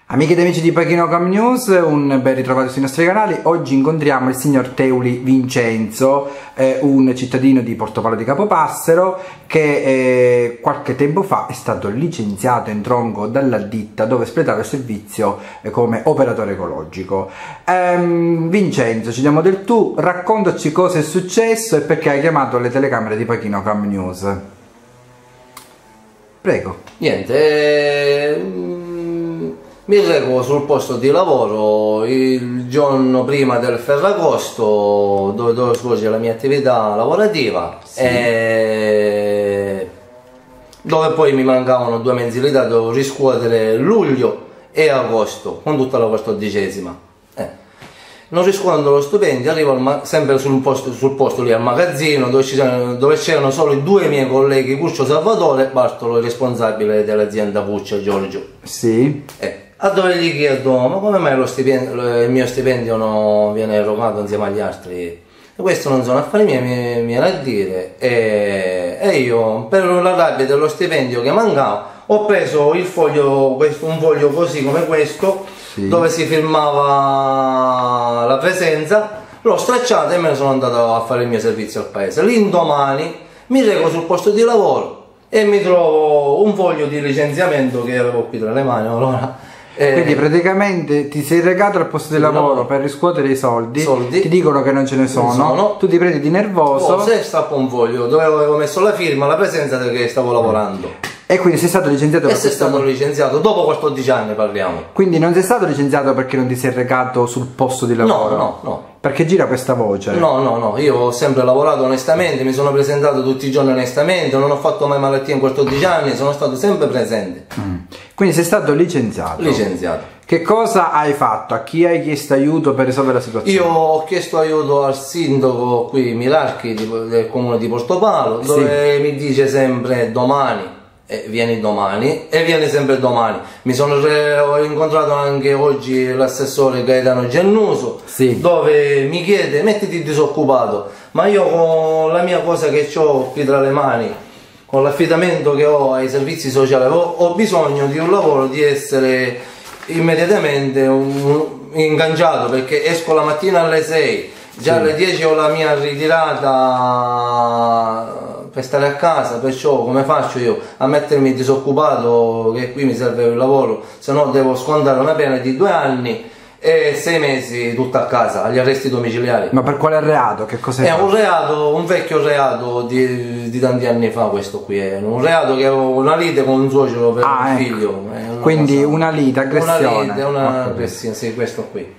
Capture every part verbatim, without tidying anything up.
Amiche ed amici di Pachino Com News, un ben ritrovato sui nostri canali. Oggi incontriamo il signor Teuli Vincenzo, eh, un cittadino di Portopalo di Capopassero che eh, qualche tempo fa è stato licenziato in tronco dalla ditta dove espletava il servizio eh, come operatore ecologico. Ehm, Vincenzo, ci diamo del tu, raccontaci cosa è successo e perché hai chiamato le telecamere di Pachino Com News. Prego. Niente, eh... mi reco sul posto di lavoro il giorno prima del Ferragosto dove devo svolgere la mia attività lavorativa, sì. E dove poi mi mancavano due mensilità, dovevo riscuotere luglio e agosto con tutta la quattordicesima. Eh. Non riscuotendo lo stipendio arrivo al sempre sul posto, sul posto lì al magazzino dove c'erano solo i due miei colleghi, Puccio Salvatore e Bartolo, il responsabile dell'azienda Puccio, Giorgio. Sì. Eh. A dove gli chiedo, ma come mai lo stipendio, il mio stipendio non viene erogato insieme agli altri? E questo non sono affari miei, mi, mi viene a dire. E, e io, per la rabbia dello stipendio che mancava, ho preso il foglio, questo, un foglio così come questo, sì, dove si firmava la presenza, l'ho stracciato e me ne sono andato a fare il mio servizio al paese. L'indomani mi reco sul posto di lavoro e mi trovo un foglio di licenziamento che avevo qui tra le mani. Allora, Eh, Quindi praticamente ti sei recato al posto di lavoro no. per riscuotere i soldi, soldi, ti dicono che non ce ne sono, sono. Tu ti prendi di nervoso oh, se stappo un foglio dove avevo messo la firma, la presenza che stavo lavorando. E quindi sei stato licenziato e per sei stato licenziato dopo quattordici anni, parliamo. Quindi non sei stato licenziato perché non ti sei recato sul posto di lavoro? No, no, no. Perché gira questa voce? No, no, no, io ho sempre lavorato onestamente, mi sono presentato tutti i giorni onestamente, non ho fatto mai malattia in quattordici anni, sono stato sempre presente. Mm. Quindi sei stato licenziato? Licenziato. Che cosa hai fatto? A chi hai chiesto aiuto per risolvere la situazione? Io ho chiesto aiuto al sindaco qui Milarchi del comune di Portopalo, dove sì. mi dice sempre domani. E vieni domani e vieni sempre domani. Mi sono ho incontrato anche oggi l'assessore Gaetano Gennuso, sì. dove mi chiede mettiti disoccupato, ma io con la mia cosa che ho qui tra le mani, con l'affidamento che ho ai servizi sociali, ho, ho bisogno di un lavoro, di essere immediatamente un, ingaggiato, perché esco la mattina alle sei, già sì. alle dieci ho la mia ritirata per stare a casa, perciò come faccio io a mettermi disoccupato, che qui mi serve il lavoro, se no devo scontare una pena di due anni e sei mesi tutta a casa, agli arresti domiciliari. Ma per quale reato? Che cos'è? È un reato, un vecchio reato di, di tanti anni fa, questo qui è un reato che avevo una lite con un suocero per ah, un ecco. figlio. Una Quindi cosa, una lite, aggressione. Una lite, una aggressione, sì, questo qui.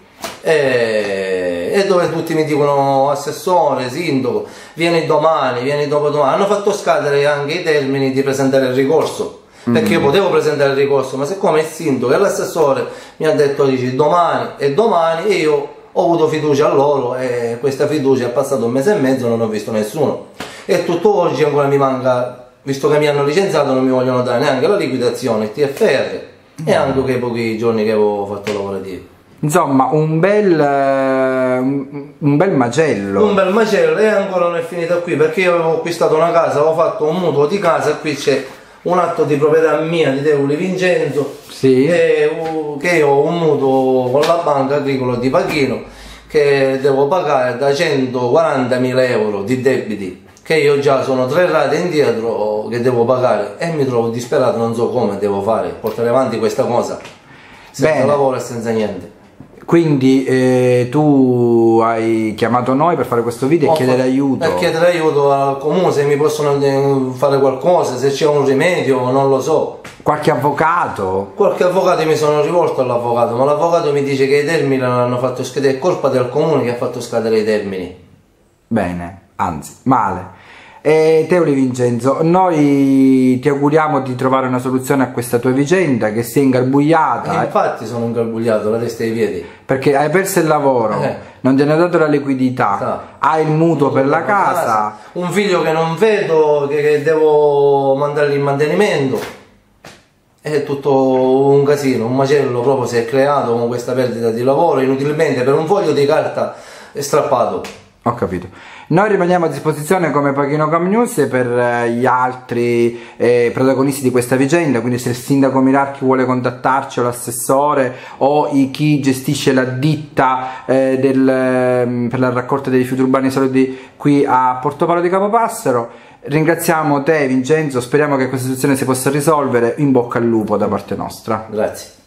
E, e dove tutti mi dicono assessore, sindaco, vieni domani, vieni dopodomani. Hanno fatto scadere anche i termini di presentare il ricorso, mm. perché io potevo presentare il ricorso, ma siccome il sindaco e l'assessore mi ha detto dici domani e domani, e io ho avuto fiducia a loro e questa fiducia è passato un mese e mezzo, non ho visto nessuno e tutto oggi ancora mi manca, visto che mi hanno licenziato non mi vogliono dare neanche la liquidazione, il T F R mm. e anche quei pochi giorni che avevo fatto lavorativo. Insomma, un bel, uh, un bel macello. Un bel macello, e ancora non è finita qui, perché io avevo acquistato una casa, avevo fatto un mutuo di casa, e qui c'è un atto di proprietà mia di Teuli Vincenzo, sì. che, uh, che io ho un mutuo con la banca agricola di Pachino, che devo pagare da centoquarantamila euro di debiti, che io già sono tre rate indietro che devo pagare, e mi trovo disperato, non so come devo fare, portare avanti questa cosa, senza Bene. lavoro e senza niente. Quindi eh, tu hai chiamato noi per fare questo video e chiedere aiuto. Per chiedere aiuto al comune, se mi possono fare qualcosa, se c'è un rimedio, non lo so. Qualche avvocato? Qualche avvocato, mi sono rivolto all'avvocato, ma l'avvocato mi dice che i termini l'hanno fatto scadere, è colpa del comune che ha fatto scadere i termini. Bene, anzi, male. E Teuli Vincenzo, noi ti auguriamo di trovare una soluzione a questa tua vicenda, che sia ingarbugliata. E infatti sono ingarbugliato, la testa ai piedi. Perché hai perso il lavoro, eh. non ti hanno dato la liquidità, ah. hai il mutuo per la casa. casa, un figlio che non vedo, che, che devo mandargli in mantenimento. È tutto un casino, un macello proprio si è creato con questa perdita di lavoro inutilmente per un foglio di carta strappato. Ho capito. Noi rimaniamo a disposizione come Pachinocam News per eh, gli altri eh, protagonisti di questa vicenda, quindi se il sindaco Milarchi vuole contattarci o l'assessore o i, chi gestisce la ditta eh, del, eh, per la raccolta dei rifiuti urbani solidi qui a Portopalo di Capopassero. Ringraziamo te Vincenzo, speriamo che questa situazione si possa risolvere, in bocca al lupo da parte nostra. Grazie.